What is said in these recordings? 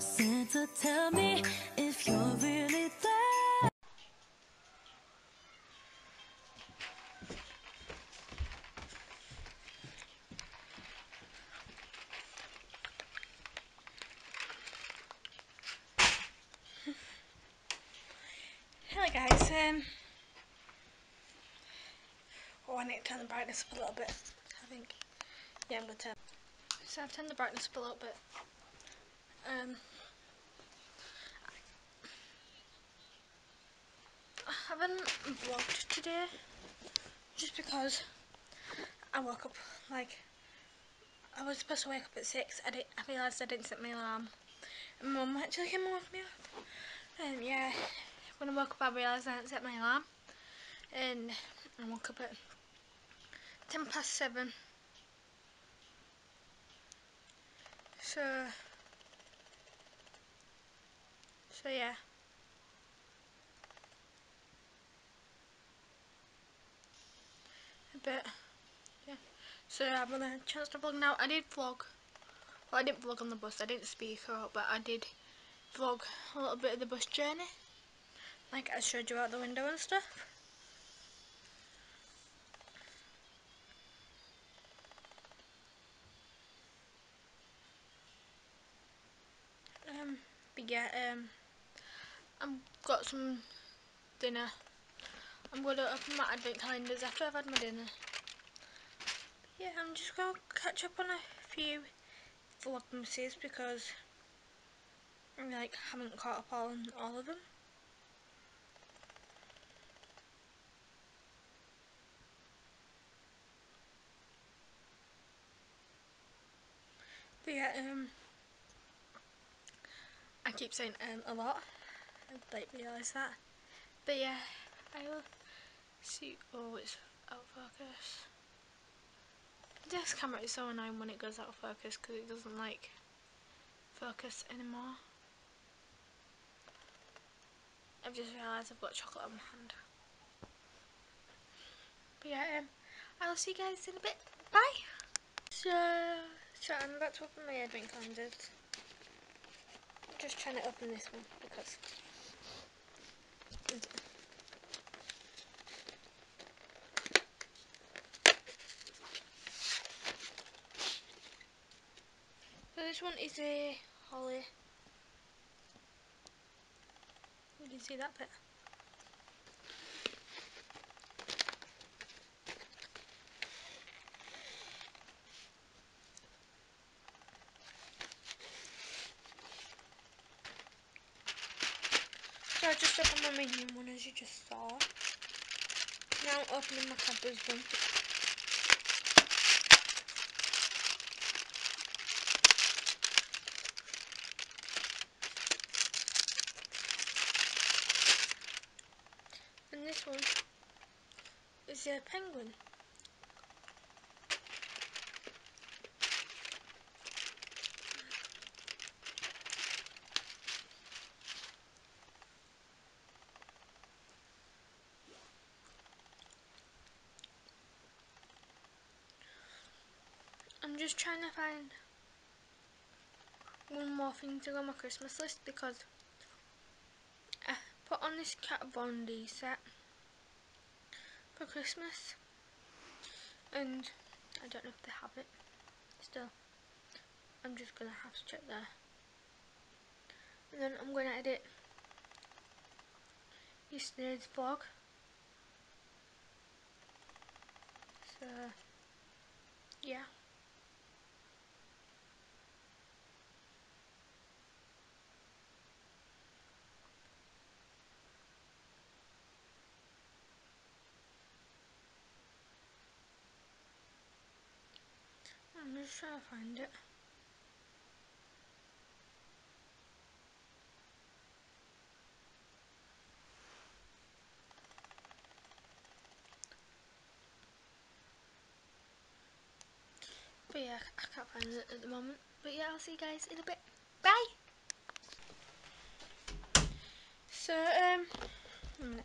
Santa, tell me if you're really there. Hello guys, I need to turn the brightness up a little bit, I think. Yeah, I'm going to turn. So I've turned the brightness up a little bit. I haven't vlogged today, just because I woke up, like, I was supposed to wake up at 6, I realised I didn't set my alarm. And Mum actually came and woke me up. And yeah, when I woke up I realised I hadn't set my alarm. And I woke up at 7:10. So yeah. But yeah. So I'm gonna chance to vlog now. I did vlog. Well, I didn't vlog on the bus. I didn't speak out, but I did vlog a little bit of the bus journey. Like I showed you out the window and stuff. But yeah, I've got some dinner. I'm gonna open my advent calendars after I've had my dinner. Yeah, I'm just gonna catch up on a few vlogmases because I like haven't caught up on all of them. But yeah, I keep saying a lot. I like realise that. But yeah, I'll see. Oh, it's out of focus. This camera is so annoying when it goes out of focus because it doesn't like focus anymore. I've just realised I've got chocolate on my hand. But yeah, I'll see you guys in a bit. Bye. So I'm about to open my advent calendars. I'm just trying to open this one because so this one is a holly. You can see that bit. So I just opened my medium one as you just saw. Now I'm opening my Cadbury's one. And this one is a penguin. I'm just trying to find one more thing to go on my Christmas list because I put on this Kat Von D set for Christmas and I don't know if they have it still. I'm just gonna have to check there. And then I'm gonna edit yesterday's vlog. So yeah. I'm just trying to find it. But yeah, I can't find it at the moment. But yeah, I'll see you guys in a bit. Bye! So, a minute.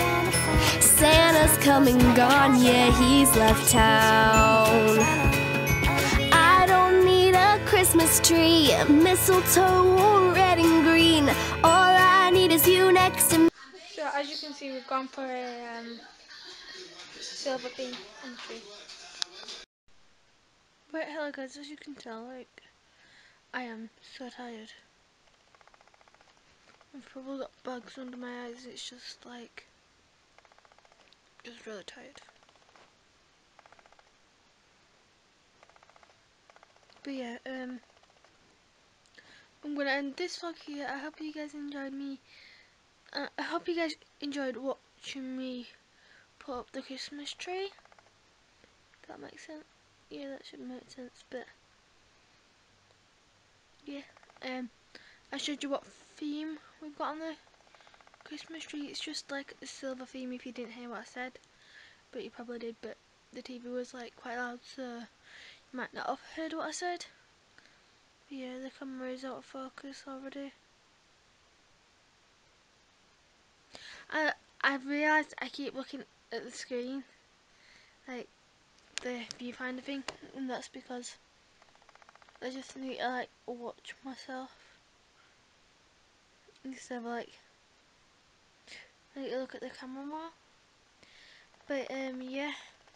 Santa's come and gone, yeah, he's left town. I don't need a Christmas tree, mistletoe or red and green. All I need is you next to me. So as you can see, we've gone for a silver theme on the tree. But hello guys, as you can tell, like, I am so tired. I've probably got bugs under my eyes. It's just like, just really tired. But yeah, I'm gonna end this vlog here. I hope you guys enjoyed me. I hope you guys enjoyed watching me put up the Christmas tree. If that makes sense. Yeah, that should make sense. But yeah, I showed you what theme we've got on the Christmas tree. It's just like a silver theme. If you didn't hear what I said, but you probably did. But the TV was like quite loud, so you might not have heard what I said. But yeah, the camera is out of focus already. I've realised I keep looking at the screen, like the viewfinder thing, and that's because I just need to like watch myself instead of like look at the camera more. But yeah,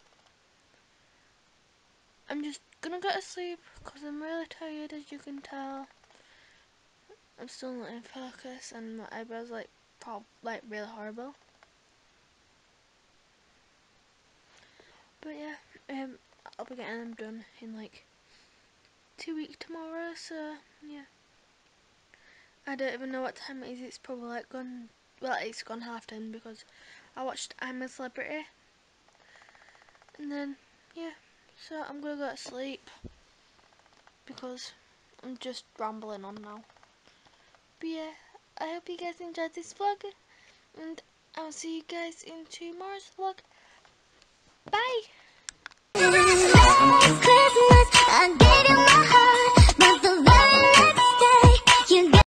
I'm just gonna go to sleep because I'm really tired, as you can tell. I'm still not in focus, and my eyebrows like really horrible. But yeah, I'll be getting them done in like 2 weeks tomorrow. So yeah, I don't even know what time it is. It's probably like gone. Well, it's gone 10:30 because I watched I'm a Celebrity, and then yeah. So I'm gonna go to sleep because I'm just rambling on now. But yeah, I hope you guys enjoyed this vlog, and I'll see you guys in tomorrow's vlog.